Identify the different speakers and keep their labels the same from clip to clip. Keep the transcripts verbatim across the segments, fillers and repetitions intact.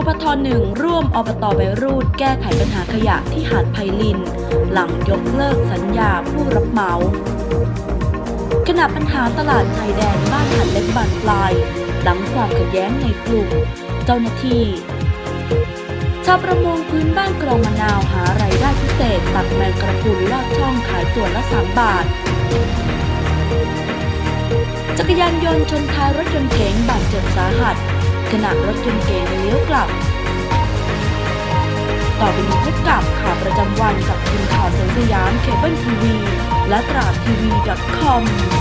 Speaker 1: ปทหนึ่งร่วมอบตใบรูดแก้ไขปัญหาขยะที่หาดไพลินหลังยกเลิกสัญญาผู้รับเหมาขณะปัญหาตลาดชายแดนบ้านหาดเล็กบานปลายหลังความขัดแย้งในกลุ่มเจ้าหน้าที่ชาวประมงพื้นบ้านกรองมะนาวหารายได้พิเศษตักแมงกระพรุนลอดช่องขายตัวละสามบาทจักรยานยนต์ชนท้ายรถยนต์เก๋งบาดเจ็บสาหัสขณะรถยนต์เก๋งเลี้ยวกลับต่อไปนี้พบกับข่าวประจำวันกับทีมข่าวแสงสยามเคเบิลทีวีและตราดทีวี .com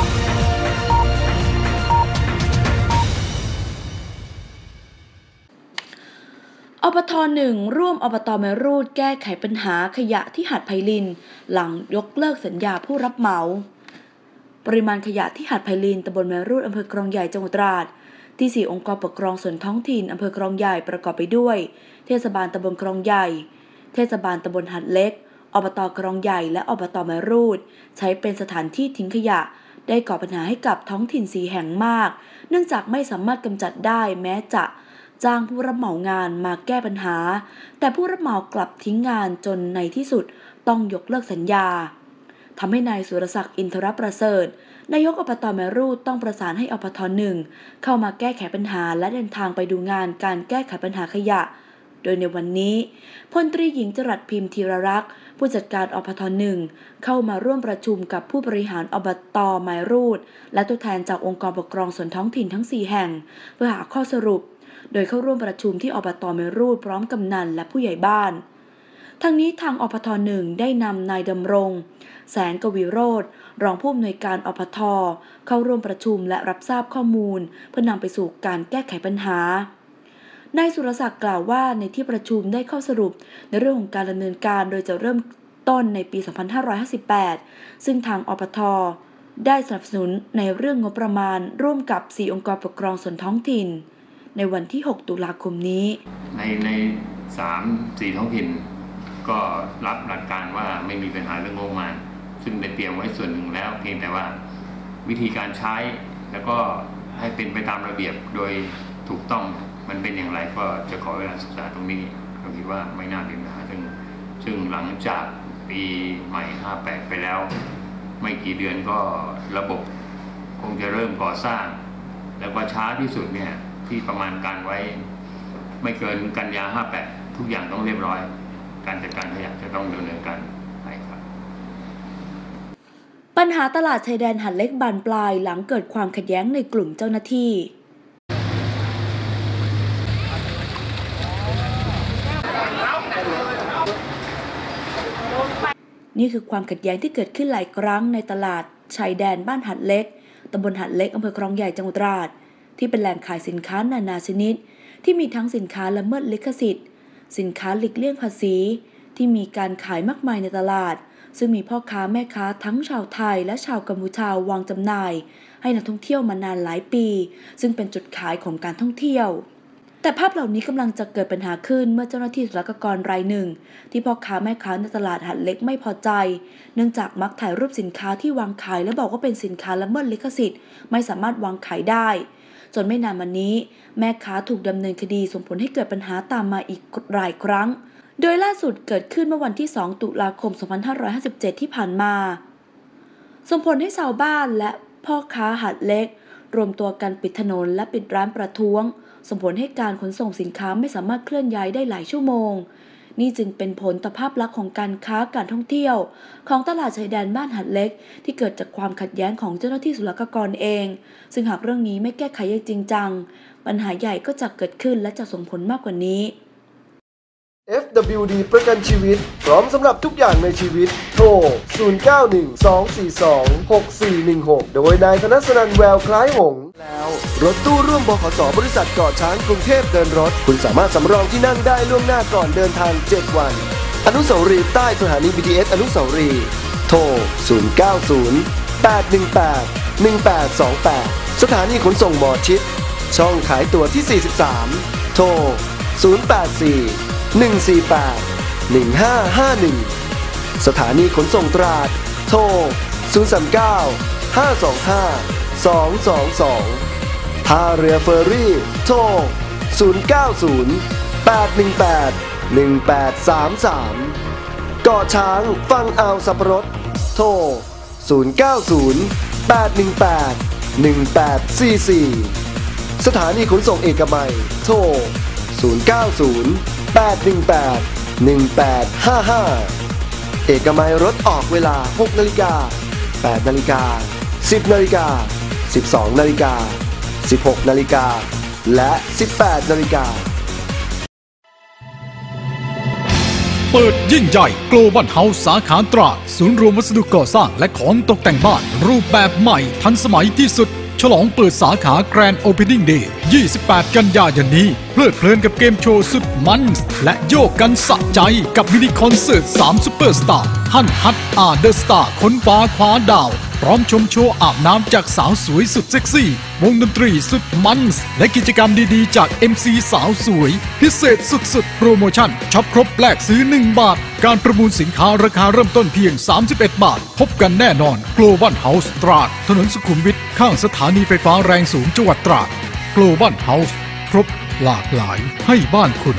Speaker 1: อบตหนึ่งร่วมอบตแม่รูดแก้ไขปัญหาขยะที่หาดไพลินหลังยกเลิกสัญญาผู้รับเหมาปริมาณขยะที่หาดไพลินตำบลแม่รูดอำเภอคลองใหญ่จังหวัดตราดที่สี่องค์กรปกครองส่วนท้องถิ่นอำเภอคลองใหญ่ประกอบไปด้วยเทศบาลตำบลคลองใหญ่เทศบาลตำบลหาดเล็กอบตคลองใหญ่และอบตแม่รูดใช้เป็นสถานที่ทิ้งขยะได้ก่อปัญหาให้กับท้องถิ่นสี่แห่งมากเนื่องจากไม่สามารถกำจัดได้แม้จะจ้างผู้รับเหมางานมาแก้ปัญหาแต่ผู้รับเหมากลับทิ้งงานจนในที่สุดต้องยกเลิกสัญญาทำให้นายสุรศักดิ์อินทรประเสริฐนายกอบตแม่รูดต้องประสานให้อบตหนึ่งเข้ามาแก้ไขปัญหาและเดินทางไปดูงานการแก้ไขปัญหาขยะโดยในวันนี้พลตรีหญิงจรัสพิมพ์ธีรรักษ์ผู้จัดการอบตหนึ่งเข้ามาร่วมประชุมกับผู้บริหารอบตแม่รูดและตัวแทนจากองค์กรปกครองส่วนท้องถิ่นทั้งสี่แห่งเพื่อหาข้อสรุปโดยเข้าร่วมประชุมที่อบตแม่รูดพร้อมกำนันและผู้ใหญ่บ้านทั้งนี้ทางอบตหนึ่งได้นำนายดำรงแสนกวีโรจน์รองผู้อำนวยการอบตเข้าร่วมประชุมและรับทราบข้อมูลเพื่อนำไปสู่การแก้ไขปัญหานายสุรศักดิ์กล่าวว่าในที่ประชุมได้ข้อสรุปในเรื่องของการดำเนินการโดยจะเริ่มต้นในปีสองพันห้าร้อยห้าสิบแปดซึ่งทางอบตได้สนับสนุนในเรื่องงบประมาณร่วมกับสี่องค์กรปกครองส่วนท้องถิ่นในวันที่หกตุลาคมนี้
Speaker 2: ในในสามสี่ท้องถิ่นก็รับหลักการว่าไม่มีปัญหาเรื่องงบประมาณซึ่งได้เตรียมไว้ส่วนหนึ่งแล้วเพียงแต่ว่าวิธีการใช้แล้วก็ให้เป็นไปตามระเบียบโดยถูกต้องมันเป็นอย่างไรก็จะขอเวลาศึกษาตรงนี้เราคิดว่าไม่น่าเป็นปัญหาซึ่งซึ่งหลังจากปีใหม่ห้าแปดไปแล้วไม่กี่เดือนก็ระบบคงจะเริ่มก่อสร้างแล้วก็ช้าที่สุดเนี่ยที่ประมาณการไว้ไม่เกินกันยาห้าแปดทุกอย่างต้องเรียบร้อยการจัดการขยะจะต้องดำเนินการไปครับ
Speaker 1: ปัญหาตลาดชายแดนหาดเล็กบานปลายหลังเกิดความขัดแย้งในกลุ่มเจ้าหน้าที่นี่คือความขัดแย้งที่เกิดขึ้นหลายครั้งในตลาดชายแดนบ้านหาดเล็กตำบลหาดเล็กอำเภอคลองใหญ่จังหวัดตราดที่เป็นแหล่งขายสินค้านานาชนิดที่มีทั้งสินค้าละเมิดลิขสิทธิ์สินค้าหลีกเลี่ยงภาษีที่มีการขายมากมายในตลาดซึ่งมีพ่อค้าแม่ค้าทั้งชาวไทยและชาวกัมพูชาวางจำหน่ายให้นักท่องเที่ยวมานานหลายปีซึ่งเป็นจุดขายของการท่องเที่ยวแต่ภาพเหล่านี้กำลังจะเกิดปัญหาขึ้นเมื่อเจ้าหน้าที่ศุลกากรรายหนึ่งที่พ่อค้าแม่ค้าในตลาดหาดเล็กไม่พอใจเนื่องจากมักถ่ายรูปสินค้าที่วางขายและบอกว่าเป็นสินค้าละเมิดลิขสิทธิ์ไม่สามารถวางขายได้จนไม่นานมานี้แม่ค้าถูกดำเนินคดีส่งผลให้เกิดปัญหาตามมาอีกหลายครั้งโดยล่าสุดเกิดขึ้นเมื่อวันที่สองตุลาคมสองพันห้าร้อยห้าสิบเจ็ดที่ผ่านมาส่งผลให้ชาวบ้านและพ่อค้าหาดเล็กรวมตัวกันปิดถนนและปิดร้านประท้วงส่งผลให้การขนส่งสินค้าไม่สามารถเคลื่อนย้ายได้หลายชั่วโมงนี่จึงเป็นผลต่อภาพลักษณ์ของการค้าการท่องเที่ยวของตลาดชายแดนบ้านหาดเล็กที่เกิดจากความขัดแย้งของเจ้าหน้าที่ศุลกากรเองซึ่งหากเรื่องนี้ไม่แก้ไขอย่างจริงจังปัญหาใหญ่ก็จะเกิดขึ้นและจะส่งผลมากกว่านี้
Speaker 3: เอฟ ดับเบิลยู ดี ประกันชีวิตพร้อมสำหรับทุกอย่างในชีวิตโทร ศูนย์ เก้า หนึ่ง สอง สี่ สอง หก สี่ หนึ่ง หก โดยนายธนสนันท์แววคล้ายหงส์แล้วรถตู้ร่วมบขส.บริษัทเกาะช้างกรุงเทพเดินรถคุณสามารถสำรองที่นั่งได้ล่วงหน้าก่อนเดินทางเจ็ดวันอนุสาวรีย์ใต้สถานี บี ที เอส อนุสาวรีย์โทร ศูนย์ เก้า ศูนย์ แปด หนึ่ง แปด หนึ่ง แปด สอง แปด สถานีขนส่งหมอชิดช่องขายตั๋วที่สี่สิบสามโทร ศูนย์ แปด สี่ หนึ่ง สี่ แปด หนึ่ง ห้า ห้า หนึ่ง สถานีขนส่งตราดโทร ศูนย์ สาม เก้า ห้า สอง ห้า สอง สอง สอง ท่าเรือเฟอร์รี่โทร ศูนย์ เก้า ศูนย์แปดหนึ่งแปด หนึ่งแปดสามสามเกาะช้างฟังอ่าวสับปะรดโทรศูนย์ เก้า ศูนย์ แปด หนึ่ง แปด หนึ่ง แปด สี่ สี่สถานีขนส่งเอกมัยโทรศูนย์ เก้า ศูนย์ แปด หนึ่ง แปด หนึ่ง แปด ห้า ห้าเอกมัยรถออกเวลาหกนาฬิกาแปดนาฬิกาสิบนาฬิกาสิบสองนาฬิกาสิบหกนาฬิกาและสิบแปดนาฬิกา
Speaker 4: เปิดยิ่งใหญ่ Global House สาขาตราดศูนย์รวมวัสดุก่อสร้างและของตกแต่งบ้านรูปแบบใหม่ทันสมัยที่สุดฉลองเปิดสาขา Grand Opening Day ยี่สิบแปด กันยายนนี้เพลิดเพลินกับเกมโชว์สุดมันและโยกกันสะใจกับมินิคอนเสิร์ตสามซุปเปอร์สตาร์ฮั่นฮัตอาเดอะสตาร์ค้นฟ้าคว้าดาวพร้อมชมโชว์อาบน้ำจากสาวสวยสุดเซ็กซี่วงดนตรีสุดมันและกิจกรรมดีๆจาก เอ็ม ซี สาวสวยพิเศษสุดๆโปรโมชั่นช็อปครบแลกซื้อหนึ่งบาทการประมูลสินค้าราคาเริ่มต้นเพียงสามสิบเอ็ดบาทพบกันแน่นอน Global House ตราดถนนสุขุมวิทข้างสถานีไฟฟ้าแรงสูงจังหวัดตราด Global House ครบหลากหลายให้บ้านคุณ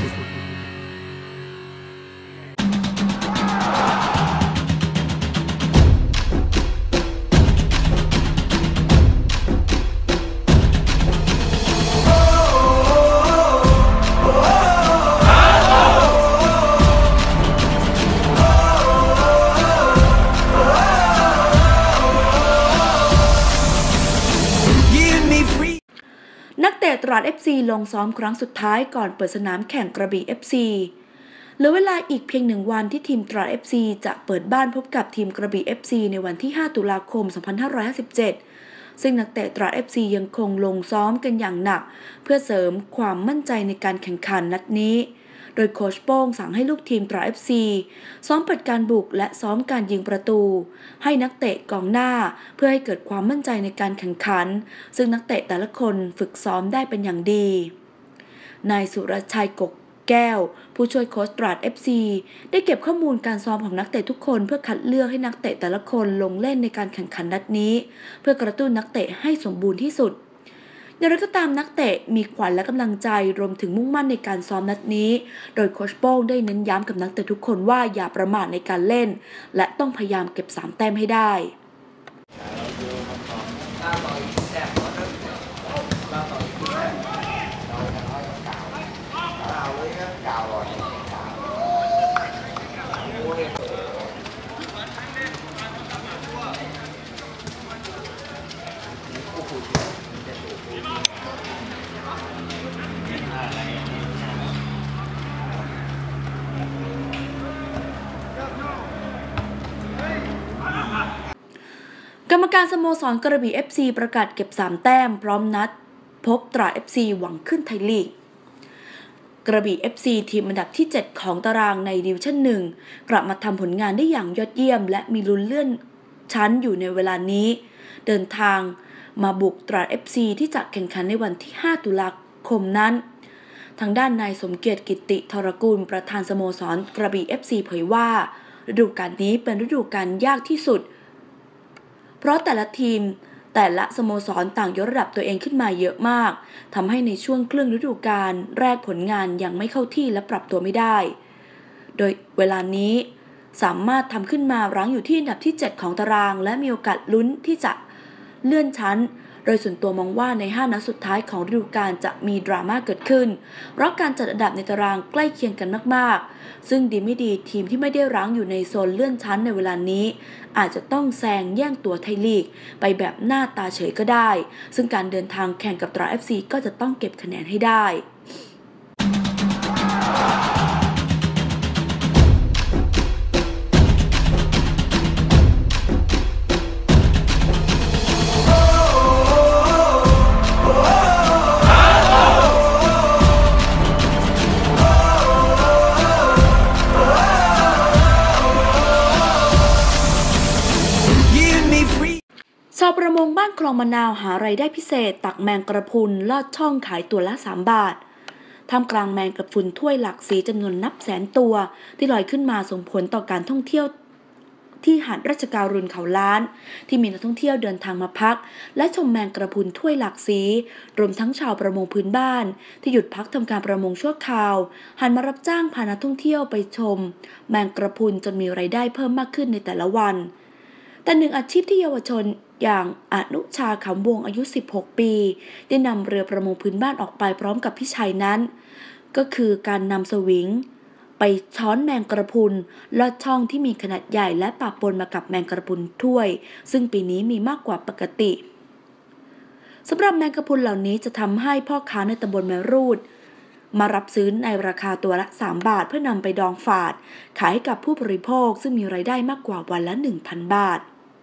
Speaker 1: นักเตะตราด เอฟ ซี ลงซ้อมครั้งสุดท้ายก่อนเปิดสนามแข่งกระบี่ เอฟ ซี เหลือเวลาอีกเพียงหนึ่งวันที่ทีมตราด เอฟ ซี จะเปิดบ้านพบกับทีมกระบี่ เอฟ ซี ในวันที่ห้าตุลาคมสองพันห้าร้อยห้าสิบเจ็ดซึ่งนักเตะตราด เอฟ ซี ยังคงลงซ้อมกันอย่างหนักเพื่อเสริมความมั่นใจในการแข่งขันนัดนี้โดยโค้ชโป้งสั่งให้ลูกทีมตราด เอฟ ซี ซ้อมเปิดการบุกและซ้อมการยิงประตูให้นักเตะกองหน้าเพื่อให้เกิดความมั่นใจในการแข่งขันซึ่งนักเตะแต่ละคนฝึกซ้อมได้เป็นอย่างดีนายสุรชัยกกแก้วผู้ช่วยโค้ชตราด เอฟ ซี ได้เก็บข้อมูลการซ้อมของนักเตะทุกคนเพื่อคัดเลือกให้นักเตะแต่ละคนลงเล่นในการแข่งขันนัดนี้เพื่อกระตุ้นนักเตะให้สมบูรณ์ที่สุดอย่างไรก็ตามนักเตะมีขวัญและกำลังใจรวมถึงมุ่งมั่นในการซ้อมนัดนี้โดยโค้ชโป้งได้เน้นย้ำกับนักเตะทุกคนว่าอย่าประมาทในการเล่นและต้องพยายามเก็บสามแต้มให้ได้กรรมการสโมสรกระบี่ เอฟ ซี ประกาศเก็บสามแต้มพร้อมนัดพบตราด เอฟ ซี หวังขึ้นไทยลีกกระบี่ เอฟ ซี ทีมอันดับที่เจ็ดของตารางในดิวิชั่นหนึ่งกลับมาทำผลงานได้อย่างยอดเยี่ยมและมีลุ้นเลื่อนชั้นอยู่ในเวลานี้เดินทางมาบุกตราด เอฟ ซี ที่จะแข่งขันในวันที่ห้าตุลาคมนั้นทางด้านนายสมเกียรติกิติธรกุลประธานสโมสรกระบี่ เอฟ ซี เผยว่าฤดูกาลนี้เป็นฤดูกาลยากที่สุดเพราะแต่ละทีมแต่ละสโมสรต่างยกระดับตัวเองขึ้นมาเยอะมากทำให้ในช่วงครึ่งฤดูกาลแรกผลงานยังไม่เข้าที่และปรับตัวไม่ได้โดยเวลานี้สามารถทำขึ้นมารั้งอยู่ที่อันดับที่เจ็ดของตารางและมีโอกาสลุ้นที่จะเลื่อนชั้นโดยส่วนตัวมองว่าในห้านัดสุดท้ายของฤดูกาลจะมีดราม่าเกิดขึ้นเพราะการจัดอันดับในตารางใกล้เคียงกันมากๆซึ่งดีไม่ดีทีมที่ไม่ได้รั้งอยู่ในโซนเลื่อนชั้นในเวลานี้อาจจะต้องแซงแย่งตัวไทยลีกไปแบบหน้าตาเฉยก็ได้ซึ่งการเดินทางแข่งกับตราด เอฟ ซี ก็จะต้องเก็บคะแนนให้ได้ ชาวประมงบ้านคลองมะนาวหารายได้พิเศษตักแมงกระพุนลอดช่องขายตัวละสามบาทท่ามกลางแมงกระพุนถ้วยหลากสีจำนวนนับแสนตัวที่ลอยขึ้นมาส่งผลต่อการท่องเที่ยวที่หาดราชการุณเขาล้านที่มีนักท่องเที่ยวเดินทางมาพักและชมแมงกระพรุนถ้วยหลากสีรวมทั้งชาวประมงพื้นบ้านที่หยุดพักทำการประมงชั่วคราวหันมารับจ้างพานักท่องเที่ยวไปชมแมงกระพรุนจนมีรายได้เพิ่มมากขึ้นในแต่ละวันแต่หนึ่งอาชีพที่เยาวชนอย่างอนุชาขำวงอายุสิบหกปีได้นำเรือประมงพื้นบ้านออกไปพร้อมกับพี่ชัยนั้นก็คือการนำสวิงไปช้อนแมงกระพรุนลอดช่องที่มีขนาดใหญ่และปะปนมากับแมงกระพรุนถ้วยซึ่งปีนี้มีมากกว่าปกติสำหรับแมงกระพรุนเหล่านี้จะทำให้พ่อค้าในตำบลแมรูดมารับซื้อในราคาตัวละสามบาทเพื่อนำไปดองฝาดขายให้กับผู้บริโภคซึ่งมีรายได้มากกว่าวันละ หนึ่งพัน บาท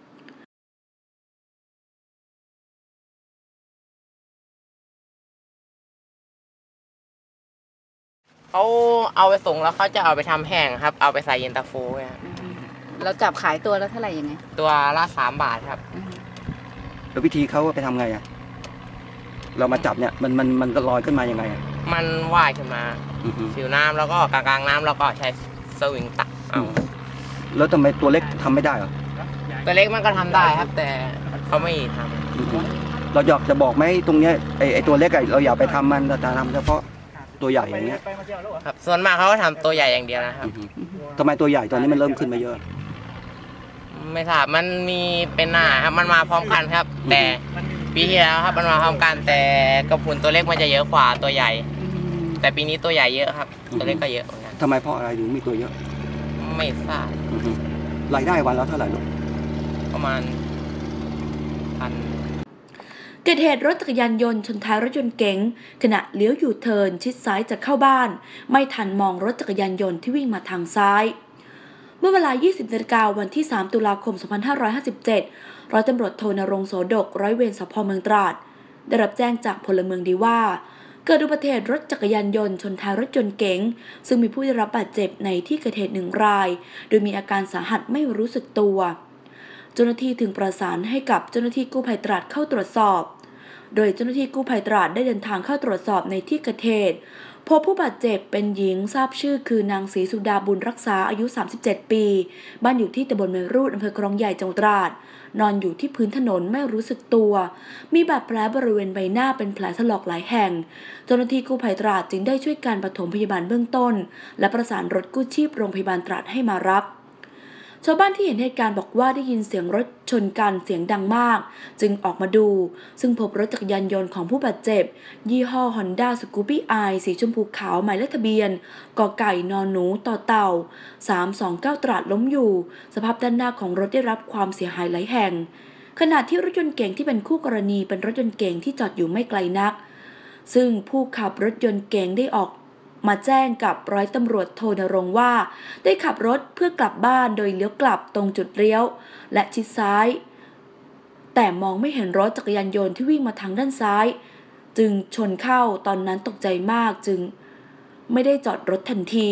Speaker 5: เขาเอาไปส่งแล้วเขาจะเอาไปทำแห้งครับเอาไปใส่เย็นตาโฟครับ
Speaker 6: เราจับขายตัวแล้วเท่าไหร่ยังไง
Speaker 5: ตัวละสามบาทครับ
Speaker 7: แล้ววิธีเขาไปทำไงอ่ะเรามาจับเนี่ยมันมันมันก็ลอยขึ้นมายังไงอ่ะ
Speaker 5: มันว่ายขึ้นมาผิวน้ำแล้วก็กลางๆน้ำแล้วก็ใช้สวิงตักเอา
Speaker 7: แล้วทำไมตัวเล็กทำไม่ได้หรอ
Speaker 5: ตัวเล็กมันก็ทำได้ครับแต่เขาไม่ท
Speaker 7: ำเราอยากจะบอกไหมตรงเนี้ยไอไอตัวเล็กเราอย่าไปทำมันแต่ทำเฉพาะตัวใหญ่อย่างเงี้ย
Speaker 5: ครับส่วนมากเขาก็ทำตัวใหญ่อย่างเดียวนะครับ
Speaker 7: ทำไมตัวใหญ่ตอนนี้มันเริ่มขึ้นมาเยอะ
Speaker 5: ไม่ทราบมันมีเป็นหน้าครับมันมาพร้อมกันครับแต่ปีที่แล้วครับมันมาพร้อมกันแต่กระพุนตัวเล็กมันจะเยอะกว่าตัวใหญ่แต่ปีนี้ตัวใหญ่เยอะครับตัวเล็กก็เยอะเหมือนกัน
Speaker 7: ทำไมเพราะอะไรถึงมีตัวเยอะ
Speaker 5: ไม่ทราบ
Speaker 7: รายได้วันละเท่าไหร่ลูก
Speaker 5: ประมาณพัน
Speaker 1: เกิดเหตุรถจักรยานยนต์ชนท้ายรถยนต์เก๋งขณะเลี้ยวอยู่เทิร์นชิดซ้ายจะเข้าบ้านไม่ทันมองรถจักรยานยนต์ที่วิ่งมาทางซ้ายเมื่อเวลา ยี่สิบนาฬิกาวันที่สามตุลาคมสองพันห้าร้อยห้าสิบเจ็ดร้อยตำรวจโทณรงค์โสดกร้อยเวรสภ.เมืองตราดได้รับแจ้งจากพลเมืองดีว่าเกิดอุบัติเหตุรถจักรยานยนต์ชนท้ายรถยนต์เก๋งซึ่งมีผู้ได้รับบาดเจ็บในที่เกิดเหตุหนึ่งรายโดยมีอาการสาหัสไม่รู้สึกตัวเจ้าหน้าที่ถึงประสานให้กับเจ้าหน้าที่กู้ภัยตราดเข้าตรวจสอบโดยเจ้าหน้าที่กู้ภัยตราดได้เดินทางเข้าตรวจสอบในที่เกิดเหตุพบผู้บาดเจ็บเป็นหญิงทราบชื่อคือนางศรีสุดาบุญรักษาอายุสามสิบเจ็ดปีบ้านอยู่ที่ตำบลเมรูดอำเภอคลองใหญ่จังหวัดตราดนอนอยู่ที่พื้นถนนไม่รู้สึกตัวมีบาดแผลบริเวณใบหน้าเป็นแผลถลอกหลายแห่งเจ้าหน้าที่กู้ภัยตราดจึงได้ช่วยการปฐมพยาบาลเบื้องต้นและประสานรถกู้ชีพโรงพยาบาลตราดให้มารับชาวบ้านที่เห็นเหตุการณ์บอกว่าได้ยินเสียงรถชนกันเสียงดังมากจึงออกมาดูซึ่งพบรถจักรยานยนต์ของผู้บาดเจ็บยี่ห้อ Honda Scoopy i สีชมพูขาวหมายเลขทะเบียนกไก่นหนูต่อเต่าสามสองเก้าตราดล้มอยู่สภาพด้านหน้าของรถได้รับความเสียหายหลายแห่งขณะที่รถยนต์เก๋งที่เป็นคู่กรณีเป็นรถยนต์เก๋งที่จอดอยู่ไม่ไกลนักซึ่งผู้ขับรถยนต์เก๋งได้ออกมาแจ้งกับร้อยตำรวจโทณรงค์ว่าได้ขับรถเพื่อกลับบ้านโดยเลี้ยวกลับตรงจุดเลี้ยวและชิดซ้ายแต่มองไม่เห็นรถจักรยานยนต์ที่วิ่งมาทางด้านซ้ายจึงชนเข้าตอนนั้นตกใจมากจึงไม่ได้จอดรถทันที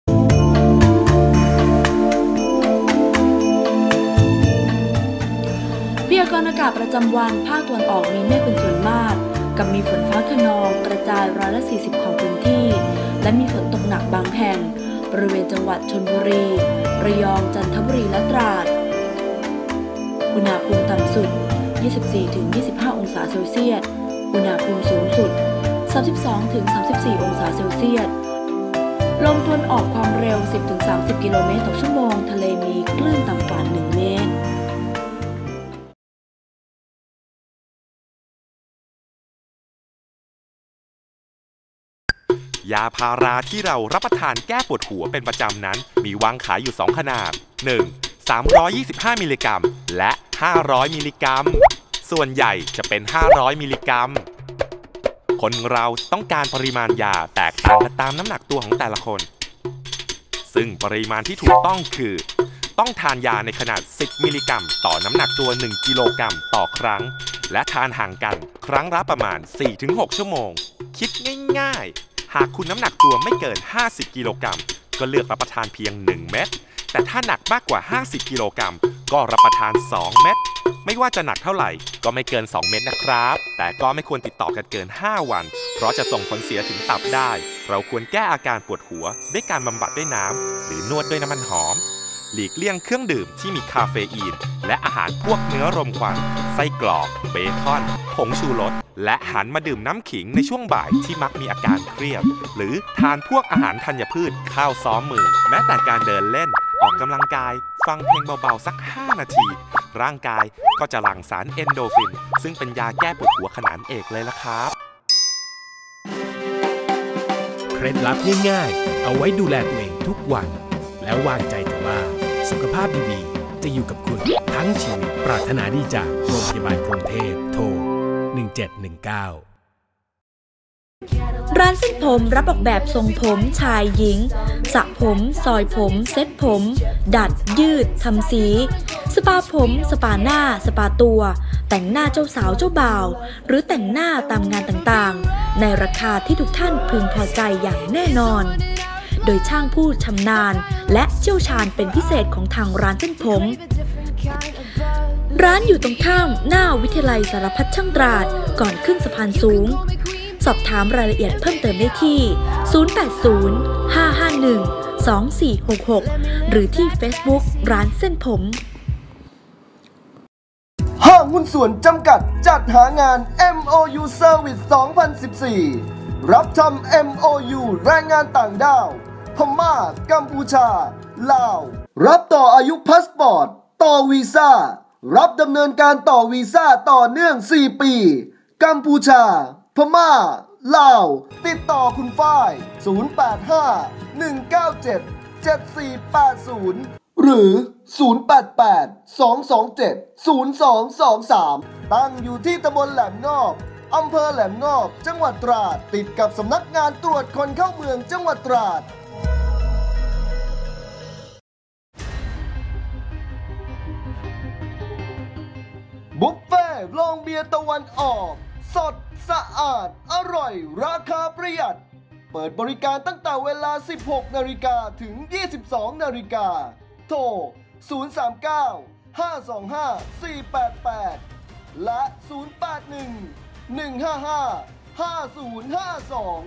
Speaker 1: พยากรณ์อากาศประจำวันภาคตะวันออกมีเมฆเป็นส่วนมากกับมีฝนฟ้าคะนองกระจายร้อยละสี่สิบของพื้นที่และมีฝนตกหนักบางแห่งบริเวณจังหวัดชลบุรีระยองจันทบุรีและตราดอุณหภูมิต่ำสุด ยี่สิบสี่ถึงยี่สิบห้า องศาเซลเซียสอุณหภูมิสูงสุด สามสิบสองถึงสามสิบสี่ องศาเซลเซียสลมตะวันออกความเร็ว สิบถึงสามสิบ กิโลเมตรต่อชั่วโมงทะเลมีคลื่นต่ำกว่าหนึ่งเมตร
Speaker 8: ยาพาราที่เรารับประทานแก้ปวดหัวเป็นประจำนั้นมีวางขายอยู่สองขนาด หนึ่ง สามร้อยยี่สิบห้า มิลลิกรัมและห้าร้อยมิลลิกรัมส่วนใหญ่จะเป็นห้าร้อยมิลลิกรัมคนเราต้องการปริมาณยาแตกต่างกันตามน้ำหนักตัวของแต่ละคนซึ่งปริมาณที่ถูกต้องคือต้องทานยาในขนาดสิบมิลลิกรัมต่อน้ำหนักตัวหนึ่งกิโลกรัมต่อครั้งและทานห่างกันครั้งละประมาณ สี่ถึงหก ชั่วโมงคิดง่ายๆหากคุณน้ำหนักตัวไม่เกินห้าสิบกิโลกรัมก็เลือกรับประทานเพียงหนึ่งเม็ดแต่ถ้าหนักมากกว่าห้าสิบกิโลกรัมก็รับประทานสองเม็ดไม่ว่าจะหนักเท่าไหร่ก็ไม่เกินสองเม็ดนะครับแต่ก็ไม่ควรติดต่อกันเกินห้าวันเพราะจะส่งผลเสียถึงตับได้เราควรแก้อาการปวดหัวด้วยการบำบัดด้วยน้ำหรือนวดด้วยน้ำมันหอมหลีกเลี่ยงเครื่องดื่มที่มีคาเฟอีนและอาหารพวกเนื้อรมควันไส้กรอกเบคอนผงชูรสและหันมาดื่มน้ำขิงในช่วงบ่ายที่มักมีอาการเครียดหรือทานพวกอาหารธัญพืชข้าวซ้อมมือแม้แต่การเดินเล่นออกกำลังกายฟังเพลงเบาๆสักห้านาทีร่างกายก็จะหลั่งสารเอนโดฟินซึ่งเป็นยาแก้ปวดหัวขนานเอกเลยล่ะครับ
Speaker 9: เคล็ดลับง่ายๆเอาไว้ดูแลตัวเองทุกวันแล้ววางใจเถอะว่าสุขภาพดีๆจะอยู่กับคุณทั้งชีวิตปรารถนาดีจากโรงพยาบาลกรุงเทพโทรหนึ่งเจ็ดหนึ่งเก้า
Speaker 1: ร้านเส้นผมรับออกแบบทรงผมชายหญิงสระผมซอยผมเซ็ตผมดัดยืดทำสีสปาผมสปาหน้าสปาตัวแต่งหน้าเจ้าสาวเจ้าบ่าวหรือแต่งหน้าตามงานต่างๆในราคาที่ทุกท่านพึงพอใจอย่างแน่นอนโดยช่างผู้ชำนาญและเชี่ยวชาญเป็นพิเศษของทางร้านเส้นผมร้านอยู่ตรงข้ามหน้าวิทยาลัยสารพัดช่างตราดก่อนขึ้นสะพานสูงสอบถามรายละเอียดเพิ่มเติมได้ที่ศูนย์ แปด ศูนย์ ห้า ห้า หนึ่ง สอง สี่ หก หกหรือที่ Facebook ร้านเส้นผม
Speaker 3: ห้างหุ้นส่วนจำกัดจัดหางาน เอ็ม โอ ยู Service สองพันสิบสี่ รับทำ เอ็ม โอ ยู แรงงานต่างด้าวพม่ากัมพูชาลาวรับต่ออายุพาสปอร์ตต่อวีซ่ารับดำเนินการต่อวีซ่าต่อเนื่องสี่ปีกัมพูชาพม่าลาวติดต่อคุณฝ้ายศูนย์ แปด ห้า หนึ่ง เก้า เจ็ด เจ็ด สี่ แปด ศูนย์หรือศูนย์ แปด แปด สอง สอง เจ็ด ศูนย์ สอง สอง สามตั้งอยู่ที่ตำบลแหลมงอบอำเภอแหลมงอบจังหวัดตราดติดกับสำนักงานตรวจคนเข้าเมืองจังหวัดตราดบุฟเฟ่ต์โรงเบียร์ตะวันออกสดสะอาดอร่อยราคาประหยัดเปิดบริการตั้งแต่เวลา สิบหก นาฬิกาถึง ยี่สิบสอง นาฬิกาโทร ศูนย์ สาม เก้า ห้า สอง ห้า สี่ แปด แปด และ ศูนย์ แปด หนึ่ง หนึ่ง ห้า ห้า ห้า ศูนย์ ห้า สอง